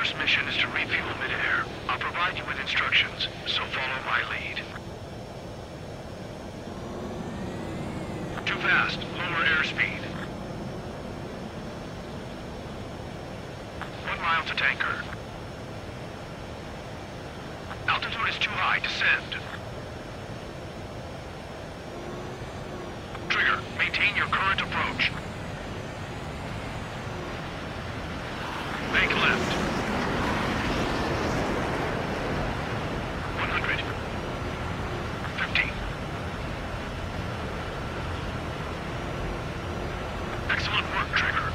first mission is to refuel mid-air. I'll provide you with instructions, so follow my lead. Too fast. Lower airspeed. 1 mile to tanker. Altitude is too high. Descend. Trigger, maintain your current approach. Make left. 100. 50. Excellent work, Trigger.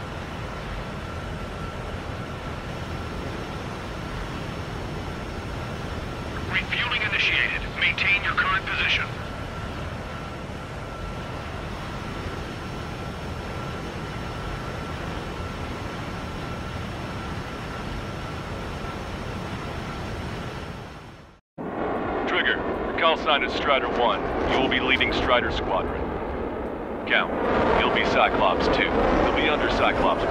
Refueling initiated. Maintain your current position. Call sign is Strider 1. You will be leading Strider Squadron. Count. You'll be Cyclops 2. You'll be under Cyclops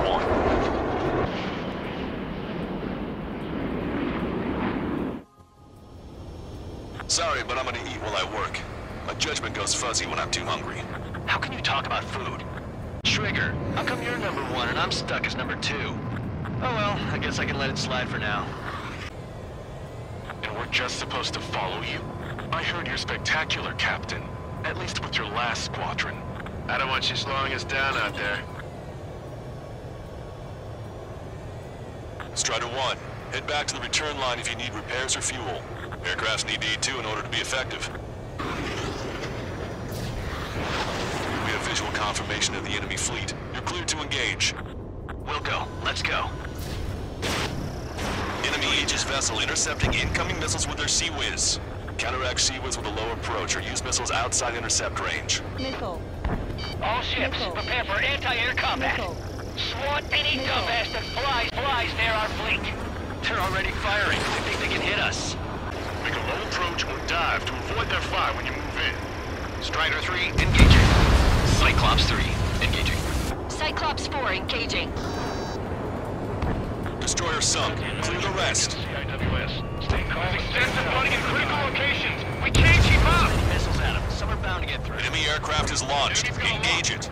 1. Sorry, but I'm gonna eat while I work. My judgment goes fuzzy when I'm too hungry. How can you talk about food? Trigger, how come you're number 1 and I'm stuck as number 2? Oh well, I guess I can let it slide for now. And we're just supposed to follow you? I heard you're spectacular, Captain. At least with your last squadron. I don't want you slowing us down out there. Strider 1, head back to the return line if you need repairs or fuel. Aircrafts need D2 in order to be effective. We have visual confirmation of the enemy fleet. You're cleared to engage. We'll go. Let's go. Enemy Aegis vessel intercepting incoming missiles with their Sea-Wiz. Counteract Sea-Wiz with a low approach or use missiles outside intercept range. Missile. All ships, Missile. prepare for anti-air combat. Missile. Swat any Missile. dumbass that flies near our fleet. They're already firing. They think they can hit us. Make a low approach or dive to avoid their fire when you move in. Strider 3, engaging. Cyclops 3, engaging. Cyclops 4 engaging. Destroyer sunk. Clear the rest. CIWS. Stay calm. Extensive flooding in critical locations. We can't keep up. Missiles at them. Some are bound to get through. Enemy aircraft is launched. Engage it.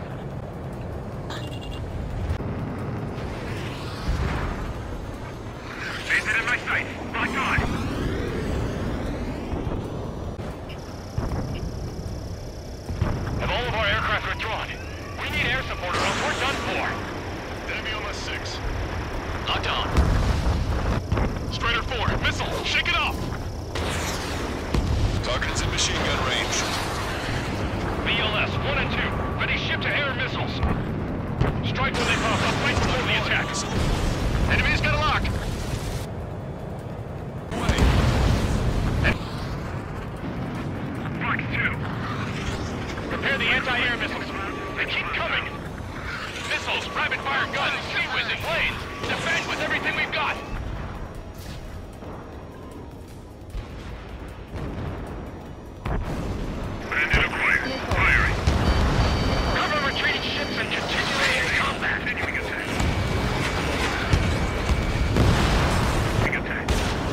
Bandit in my sight. Locked on. Have all of our aircraft withdrawn? We need air support or else we're done for. Enemy on my 6. Locked on. Strider 4, missile, shake it off! Target is in machine gun range. BLS 1 and 2. Ready ship-to-air missiles. Strike when they pop up. Wait for the attack. Enemy's got a lock. Away. Fox 2. Prepare the anti-air missiles. They keep coming. Missiles, rapid-fire guns, Sea-Wiz and planes. Defend with everything we've got. Bandit acquired. Firing. Cover retreating ships and continue air combat. Continuing attack. Big attack.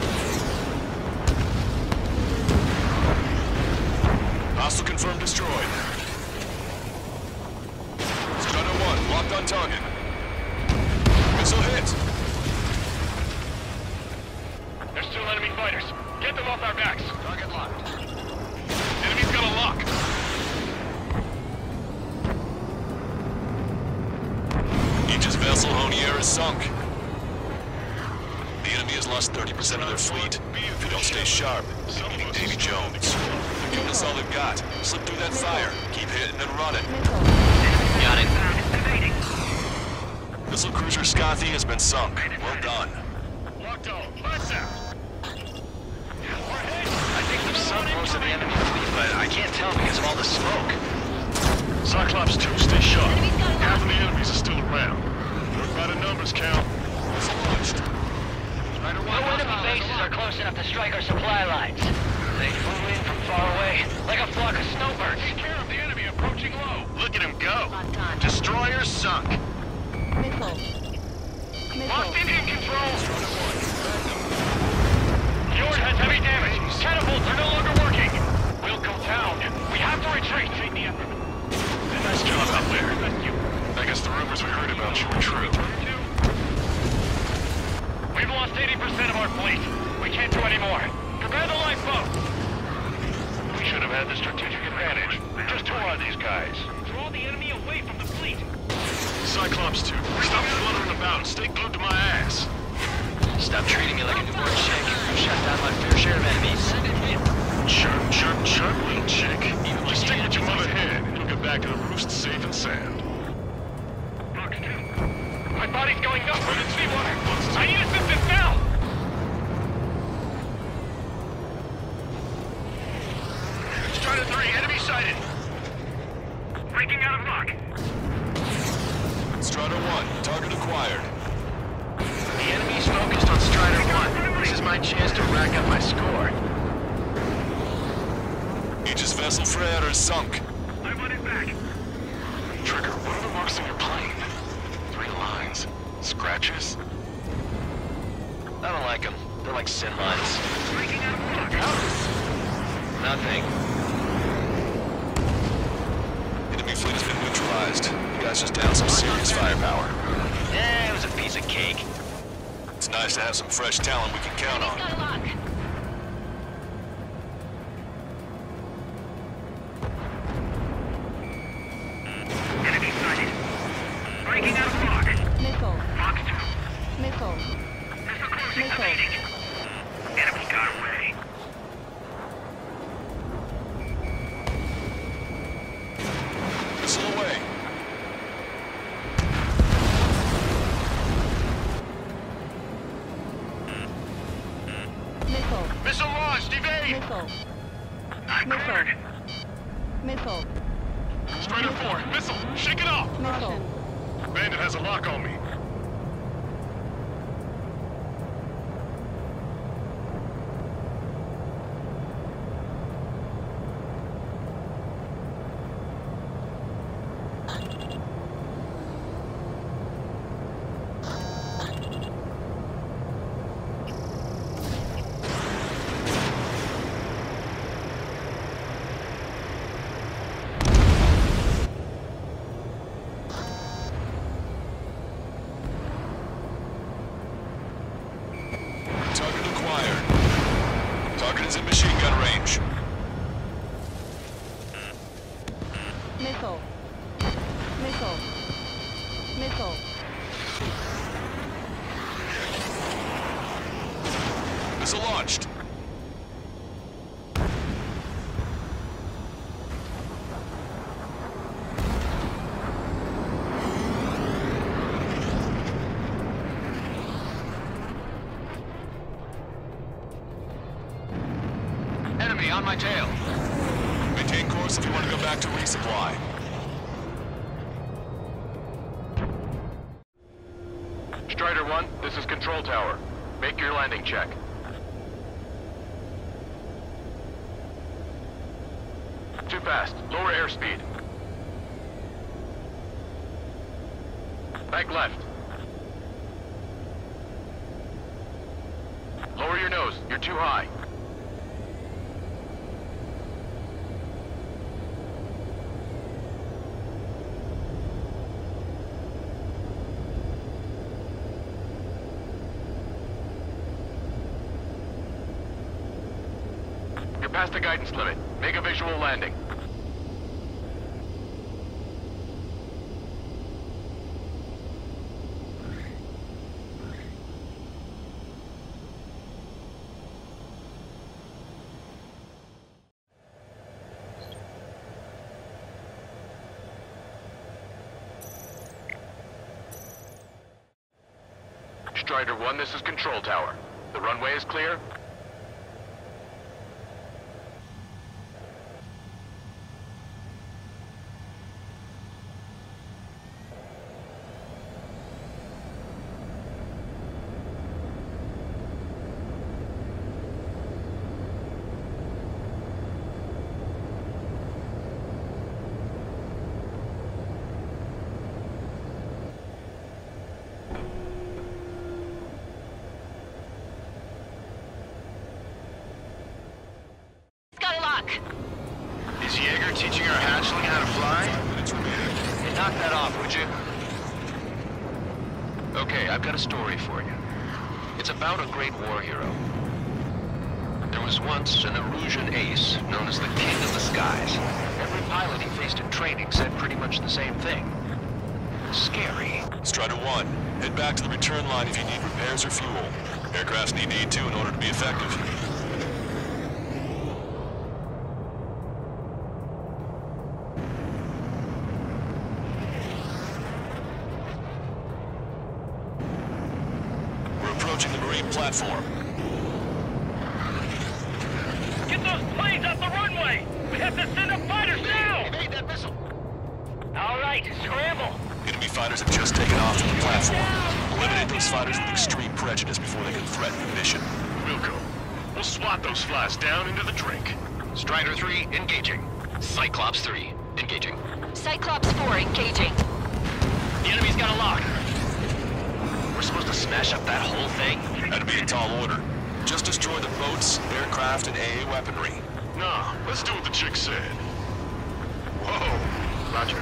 Hostile confirmed destroyed. Strider 1, locked on target. Missile hit. There's still enemy fighters. Get them off our backs. Target locked. Enemy's got a lock. Aegis vessel Honier is sunk. The enemy has lost 30% of their fleet. If you don't stay sharp, you're meeting Davy Jones. Give us all they've got. Slip through that fire. Keep hitting and running. Got it. Missile cruiser Scothy has been sunk. Well done. Locked on. Lights out. I think we've sunk most of the enemy fleet, but I can't tell because of all the smoke. Cyclops 2, stay sharp. Enemy's got a Half of lock. the enemies are still around. Work by the numbers, count. Missile launched. No enemy bases are close enough to strike our supply lines. They flew in from far away, like a flock of snowbirds. Take care of the enemy approaching low. Look at him go. Locked on. Destroyer sunk. Missile. Lost Indian control! Fjord has heavy damage. Catapults are no longer working. We'll go down. We have to retreat. Nice job out there. I guess the rumors we heard about you were true. We've lost 80% of our fleet. We can't do any more. Prepare the lifeboat. We should have had the strategic advantage. Just who are these guys? Draw the enemy away from the fleet. Cyclops 2, stop fluttering about and stay glued to my ass. Stop treating me like a newborn chick. I've shot down my fair share of enemies. Chirp, little chick. Just stick with your mother head and you'll get back to the roost safe and sound. Fox 2. My body's going numb from the seawater. I need assistance now! Strider 3, enemy sighted. Breaking out of lock. Strider 1, target acquired. The enemy's focused on Strider 1. This is my chance to rack up my score. Aegis vessel Freya is sunk. I want it back. Trigger, what are the marks on your plane? 3 lines. Scratches? I don't like them. They're like sin lines. Breaking out of lock. Nothing. Enemy fleet has been neutralized. You guys just down some serious firepower. Eh, it was a piece of cake. It's nice to have some fresh talent we can count on. Got a lock. Enemy sighted. Breaking out of lock. Missile. Fox 2. Missile. Missile cruising. Missile. Evading. Enemy got away. Missile away. Missile. Missile launched, evade! Missile. I'm Missile. cornered. Missile. Strider 4, missile, shake it off! Missile. Bandit has a lock on me. Target acquired. Target is in machine gun range. Missile. Missile. Missile. Missile launched. Enemy on my tail. Maintain course if you want to go back to resupply. Strider 1, this is Control Tower. Make your landing check. Too fast. Lower airspeed. Bank left. Lower your nose. You're too high. You're past the guidance limit. Make a visual landing. Strider 1, this is Control Tower. The runway is clear. teaching our hatchling how to fly? Hey, knock that off, would you? Okay, I've got a story for you. It's about a great war hero. There was once an Erusian ace known as the King of the Skies. Every pilot he faced in training said pretty much the same thing. Scary. Strider 1, head back to the return line if you need repairs or fuel. Aircrafts need E2 in order to be effective. We're approaching the Marine platform. Get those planes off the runway! We have to send up fighters now! Evade that missile! All right, scramble! Enemy fighters have just taken off from the platform. Eliminate those fighters with extreme prejudice before they can threaten the mission. We'll go. We'll swat those flies down into the drink. Strider 3, engaging. Cyclops 3, engaging. Cyclops 4 engaging. The enemy's got a lock. We're supposed to smash up that whole thing? That'd be a tall order. Just destroy the boats, aircraft, and AA weaponry. Nah, let's do what the chick said. Whoa, Roger.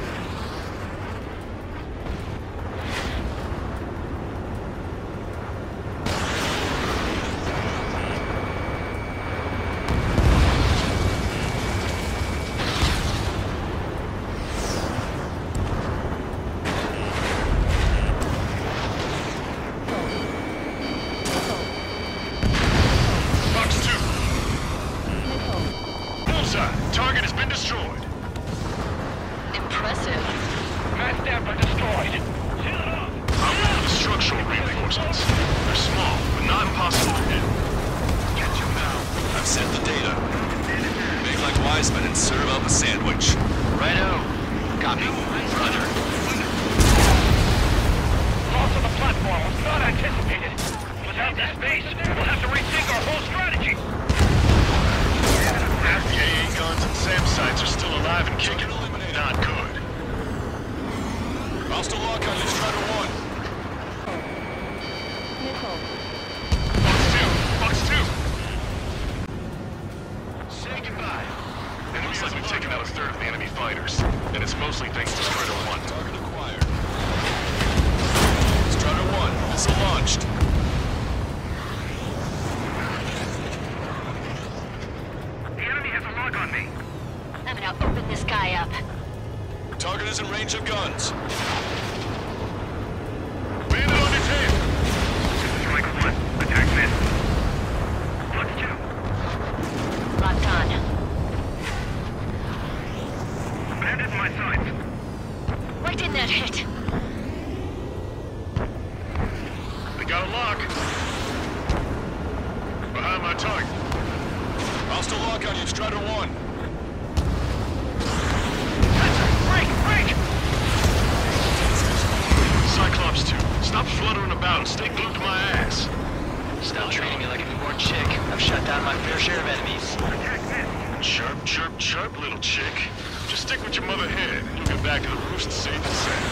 Target has been destroyed. Impressive. Mass damper destroyed. I'm rolling the structural reinforcements. They're small, but not impossible to hit. Catch him now. I've sent the data. Make like Wiseman and serve up a sandwich. Righto. Copy. Roger. Loss of the platform was not anticipated. Without that base, we'll have to rethink our whole strategy. Half the AA guns and SAM sites are still alive and kicking. Not good. I'll still lock on you, Strider 1. Missile. Fox 2! Say goodbye. It looks like we've taken out a third of the enemy fighters, and it's mostly thanks to Strider 1. Target acquired. Strider 1, missile launched. The enemy has a lock on me. I'm gonna open this guy up. Target is in range of guns. Bandit on your tail! Striker 1, attack missed. Fox 2. Locked on. Bandit in my sights. Right in that hit. They got a lock. Behind my target. I'll still lock on you, Strider 1. Break! Cyclops 2, stop fluttering about and stay glued to my ass. Stop treating me like a newborn chick. I've shut down my fair share of enemies. Chirp, chirp, chirp, little chick. Just stick with your mother head, and you'll get back to the roost safe and sound.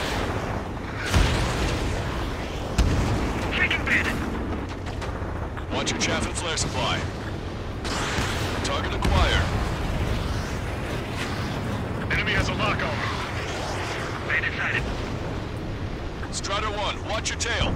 Taking bandit! Watch your chaff and flare supply. Target acquired. Enemy has a lock on me. Bandit sighted. Strider 1, watch your tail.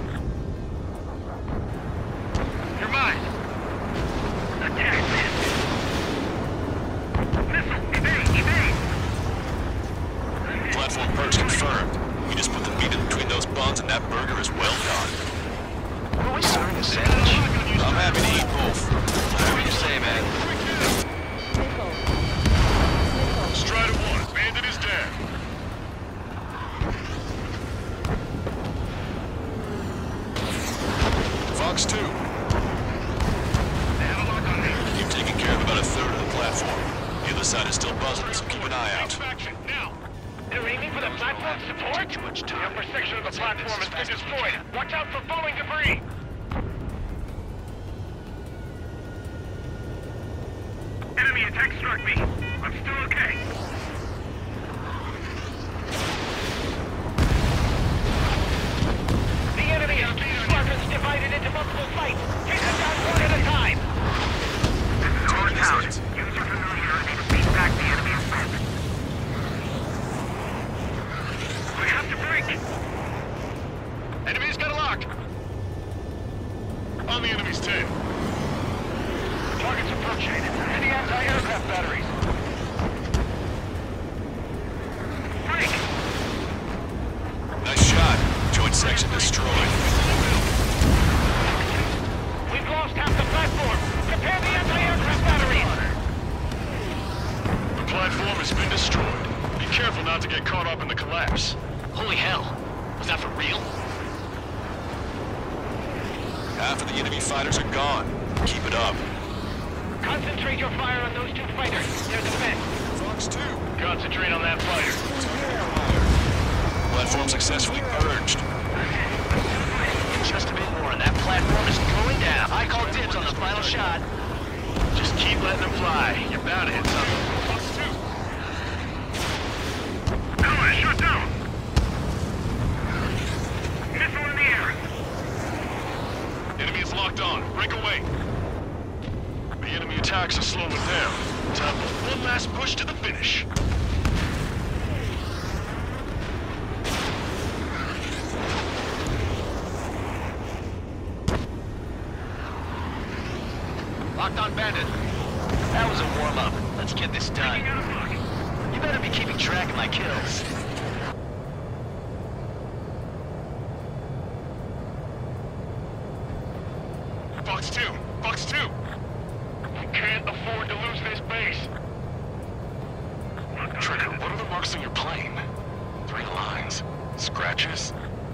You're mine. Attack missed. Missile, evade! Platform perch confirmed. You just put the meat in between those buns and that burger is well done. What are we serving a sandwich? I'm happy to eat both. Whatever you say, man. Missile. Strider 1, bandit is down. Fox 2, They have a lock on me. you've taken care of about a third of the platform. The other side is still buzzing, so keep an eye out. Faction, now! They're aiming for the platform support? The upper section of the platform has been destroyed. Watch out for falling debris! Enemy attack struck me. I'm still okay. The enemy has two squadrons divided into multiple fights. Take them down one at a time. Torn out. Use your familiarity to beat back the enemy's men. On the enemy's tail. Target's approaching. Any anti-aircraft batteries? Break! Nice shot. Joint section destroyed. We've lost half the platform. Prepare the anti-aircraft batteries. The platform has been destroyed. Be careful not to get caught up in the collapse. Holy hell. Was that for real? Half of the enemy fighters are gone. Keep it up. Concentrate your fire on those two fighters. They're the men. Fox 2. Concentrate on that fighter. Platform successfully purged. Just a bit more and that platform is going down. I call dibs on the final shot. Just keep letting them fly. You're bound to hit something. Fox 2. Ally, shut down! Missile in the air! Enemy is locked on. Break away. The enemy attacks are slowing down. Time for one last push to the finish. Locked on bandit. That was a warm-up. Let's get this done. You better be keeping track of my kills. Fox 2. Fox 2. We can't afford to lose this base. Trigger, what are the marks on your plane? 3 lines. Scratches?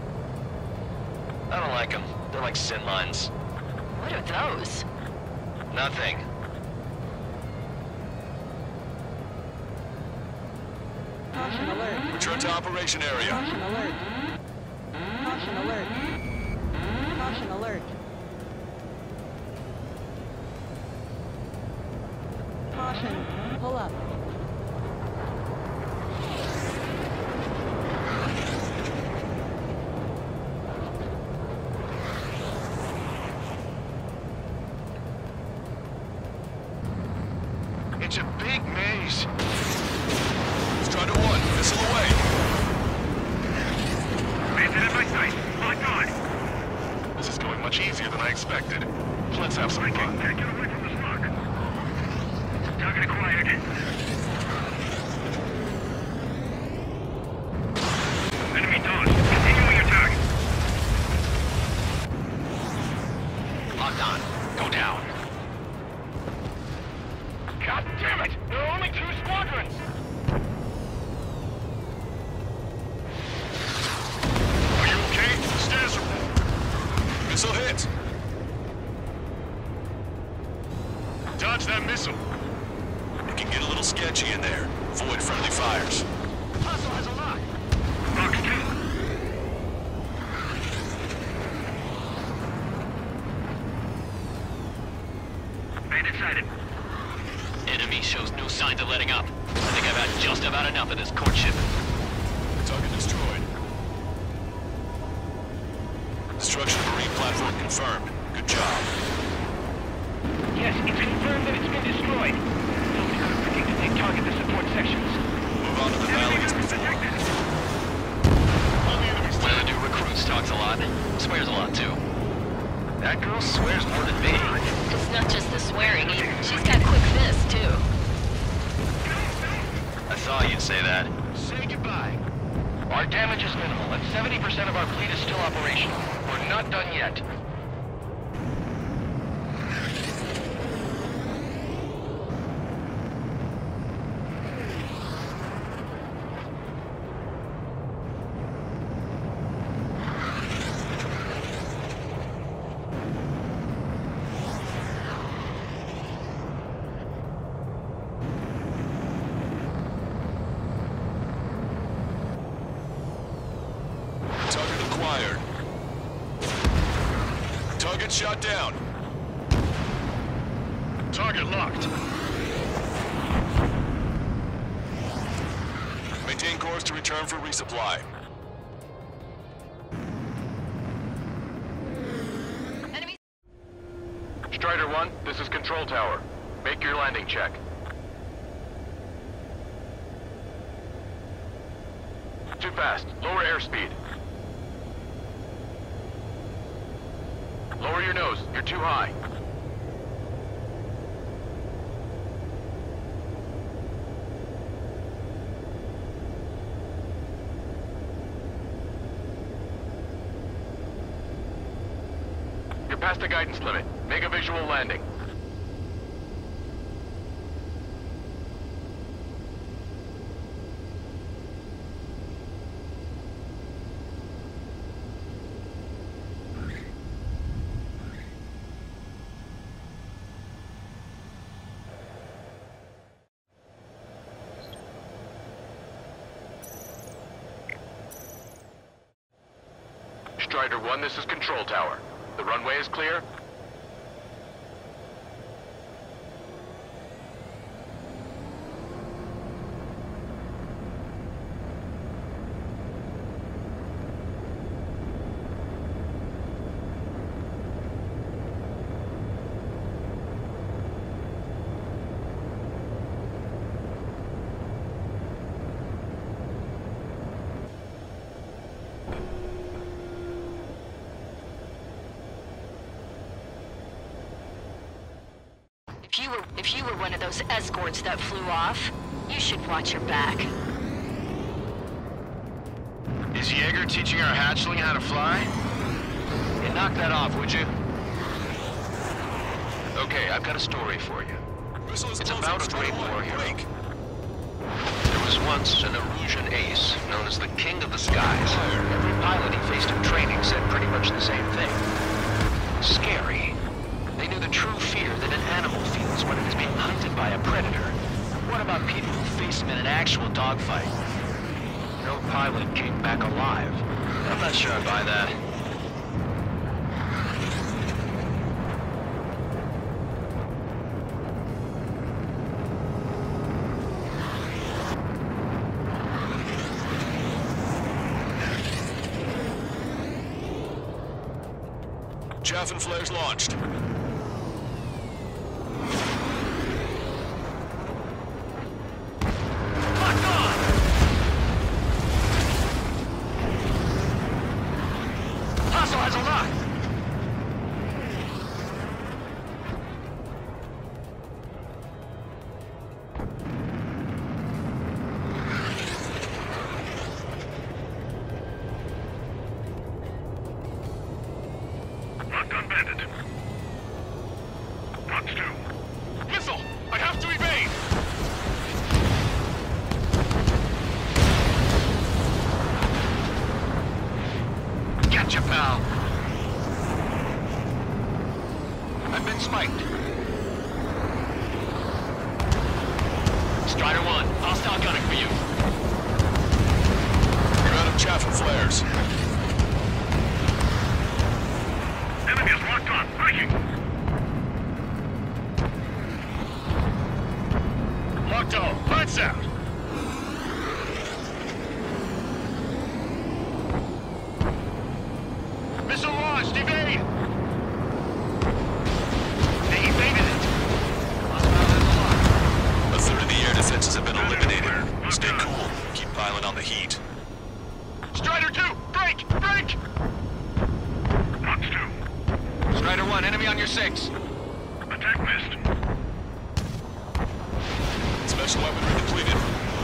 I don't like them. They're like sin lines. What are those? Nothing. Caution alert. Return to operation area. Caution alert. Caution alert. Caution alert. Caution. Pull up. It's a big maze. Strider 1, missile away. Bandit in my sight. Locked on. This is going much easier than I expected. Let's have some fun. Can't get away from the smoke. Target acquired. Enemy dodged. Continue on your target. Locked on. Go down. God damn it! There are only 2 squadrons! Are you okay? Status report. Missile hit. Dodge that missile. It can get a little sketchy in there. Avoid friendly fires. Hustle has a lock. Fox 2. Bandit sighted. Enemy shows no signs of letting up. I think I've had just about enough of this courtship. Target destroyed. Destruction of marine platform confirmed. Good job. Yes, it's confirmed that it's been destroyed. Filter, looking to take target the support sections. Move on to the valley as before. On the enemy's One of the tail. new recruits talks a lot. Swears a lot, too. That girl swears more than me. It's not just the swearing either. She's got quick fists, too. I thought you'd say that. Say goodbye. Our damage is minimal, and 70% of our fleet is still operational. We're not done yet. Target acquired. Target shot down. Target locked. Maintain course to return for resupply. Enemy. Strider 1, this is Control Tower. Make your landing check. Too fast. Lower airspeed. Lower your nose. You're too high. You're past the guidance limit. Make a visual landing. Strider 1, this is Control Tower. The runway is clear? If you were one of those escorts that flew off, you should watch your back. Is Jaeger teaching our hatchling how to fly? Hey, knock that off, would you? Okay, I've got a story for you. Missile is It's closing. about a Strider great 1, war hero. break. There was once an Erusian ace known as the King of the Skies. Every pilot he faced in training said pretty much the same thing. Scary. They knew the true fear that an animal feels when it is being hunted by a predator. What about people who face him in an actual dogfight? No pilot came back alive. I'm not sure I buy that. Chaff and flares launched. Hostile has a lock! Locked on bandit. Box 2. Missile! I have to evade! Gotcha, pal! I've been spiked. Strider 1, hostile gunning for you. You're out of chaff and flares. Enemy is locked on. Breaking! Locked on. Lights out! Missile launched! Evade! They evaded it! Hostile has a lock. A third of the air defenses have been eliminated. Stay cool. Keep piling on the heat. Strider 2! Break! Break! Box 2. Strider 1, enemy on your 6. Attack missed. Special weaponry depleted.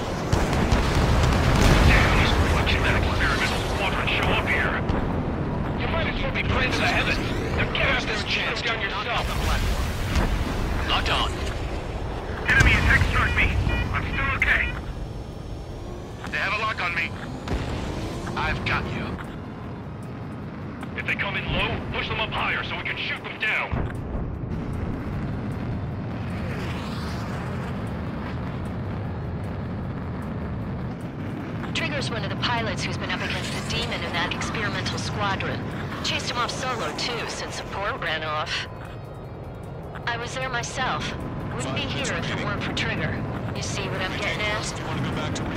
Damn, these reflection-matic experimental squadrons show up here. You might as well be praying to the heavens. Now get out there and shoot them down yourself. Locked on. Enemy attack struck me. I'm still okay. They have a lock on me. I've got you. If they come in low, push them up higher so we can shoot them down. Trigger's one of the pilots who's been up against the demon in that experimental squadron. Chased him off solo, too, since support ran off. I was there myself. Wouldn't be here if it weren't for Trigger. You see what I'm getting at? You want to go back to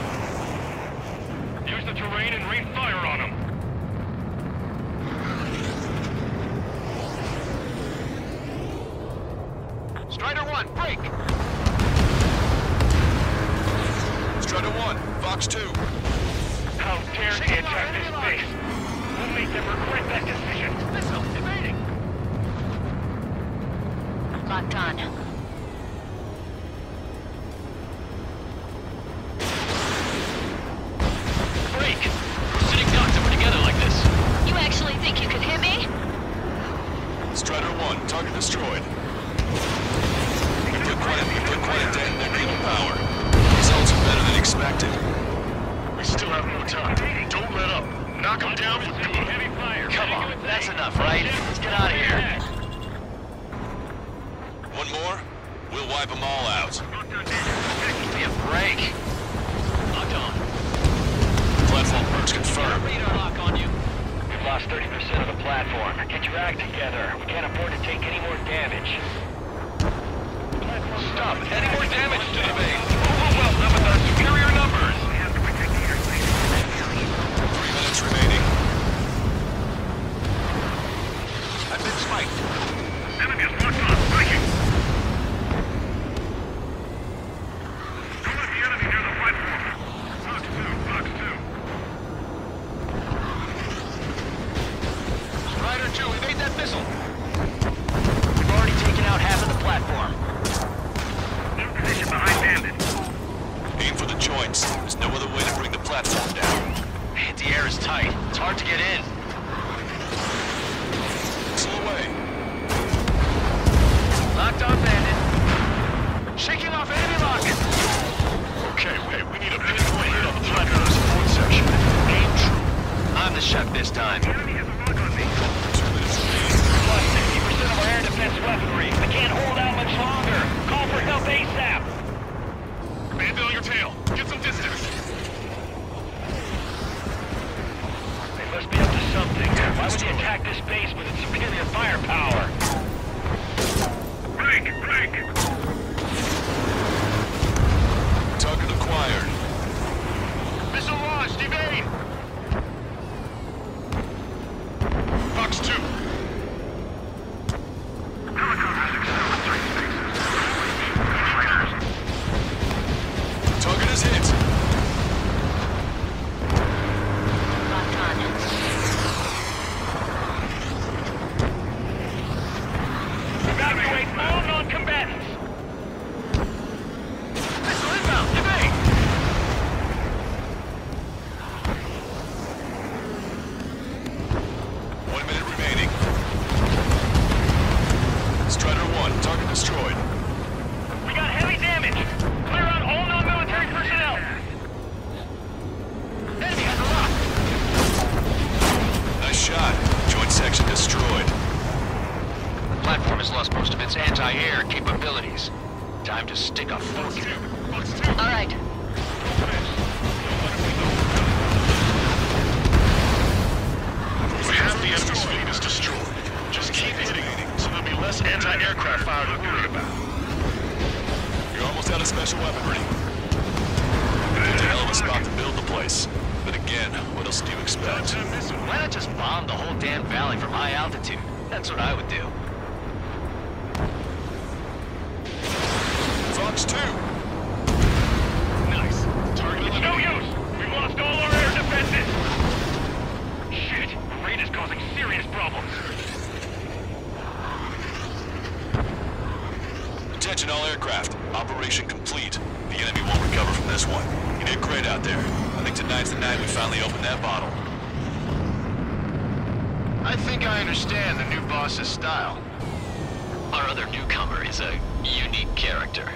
Use the terrain and rain fire on them. Strider 1, break! Strider 1, Vox 2. How dare they attack this base? We'll make them regret that decision. Missile, evading! One down for heavy fire. Come on, that's enough, right? Let's get out of here. One more? We'll wipe them all out. Give me a break. Locked on. Platform perks confirmed. Radar lock on you. We've lost 30% of the platform. Get your act together. We can't afford to take any more damage. Stop. Any more damage to the base. Overwhelm them with our superior numbers. 3 minutes remaining. I've been spiked. Enemy is locked on. Breaking. Don't let the enemy near the platform. Box 2. Strider 2, evade that missile. We've already taken out half of the platform. In position behind Bandit. Aim for the joints. There's no other way to bring the platform down. Anti-air is tight. It's hard to get in. Missile away. Locked on Bandit. Shaking off enemy lock. Okay, wait. We need a pinpoint hit on the platform support section. Aim true. I'm the chef this time. The enemy has a lock on me. 2 minutes remaining. Plus 60% of our air defense weaponry. I can't hold out much longer. Call for help ASAP. Bandit on your tail. Get some distance. They must be up to something. Why would they attack this base with its superior firepower? Break! Target acquired. Missile launched! Evade! Box 2. Target is hit. Locked on. Evacuate all non-combatants! Missile inbound! Evade! One minute remaining. Strider 1, target destroyed. We got heavy damage! Clear out all non-military personnel! Enemy has a lock! Nice shot. Joint section destroyed. The platform has lost most of its anti-air capabilities. Time to stick a fork in it. Box 2! All right. Half the enemy's fleet is destroyed. Just keep hitting so there'll be less anti-aircraft fire to worry about. You're almost out of special weaponry. It's a hell of a spot to build the place. But again, what else do you expect? Why not just bomb the whole damn valley from high altitude? That's what I would do. Fox 2! Nice. Target is no use! We've lost all our air defenses! Shit! The raid is causing serious problems. Attention all aircraft. Operation complete. The enemy won't recover from this one. You did great out there. I think tonight's the night we finally open that bottle. I think I understand the new boss's style. Our other newcomer is a unique character.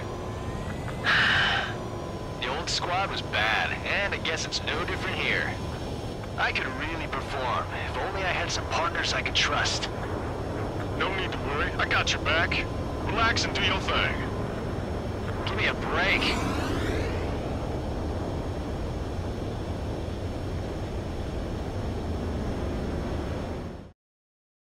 The old squad was bad, and I guess it's no different here. I could really perform, if only I had some partners I could trust. No need to worry. I got your back. Relax and do your thing. Give me a break.